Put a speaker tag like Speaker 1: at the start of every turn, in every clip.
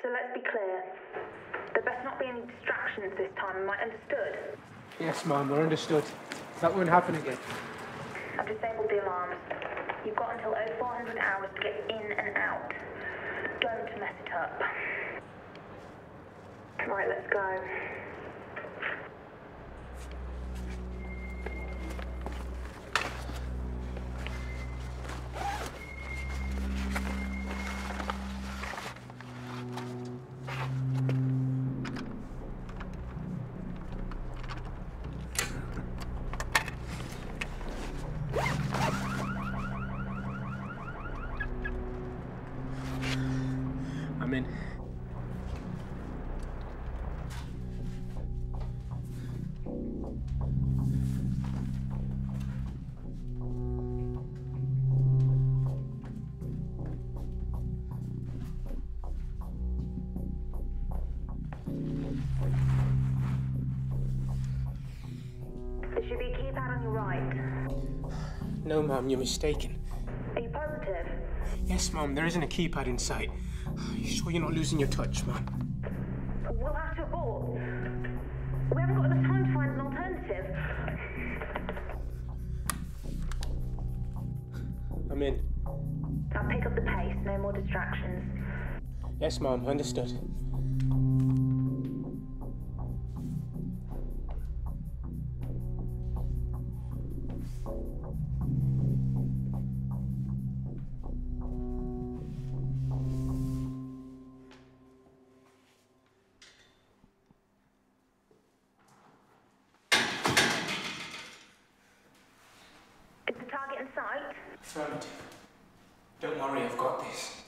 Speaker 1: So let's be clear. There better not be any distractions this time, am I understood?
Speaker 2: Yes, ma'am, we're understood. That won't happen again.
Speaker 1: I've disabled the alarms. You've got until 0400 hours to get in and out. Don't mess it up. Right, let's go.
Speaker 2: I'm in.
Speaker 1: There should be a keypad on your right.
Speaker 2: No, ma'am, you're mistaken.
Speaker 1: Are you positive?
Speaker 2: Yes, ma'am, there isn't a keypad in sight. Are you sure you're not losing your touch, ma'am?
Speaker 1: We'll have to abort. We haven't got enough time to find an alternative.
Speaker 2: I'm in.
Speaker 1: I'll pick up the pace, no more distractions.
Speaker 2: Yes, ma'am, understood.
Speaker 1: Is the target in sight?
Speaker 2: Affirmative. Don't worry, I've got this.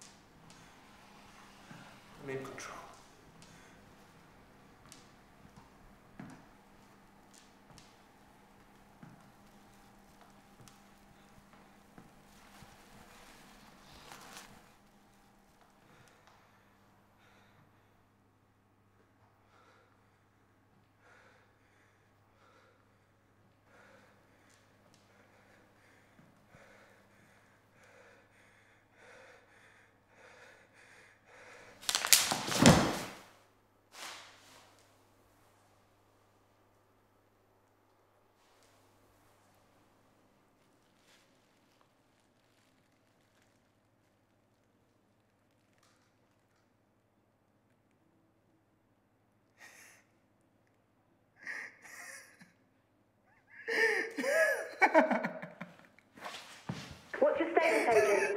Speaker 2: I'm in control.
Speaker 1: What's your status, agent?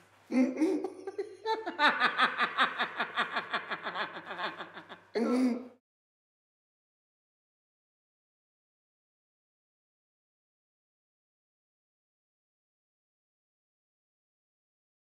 Speaker 2: Agent!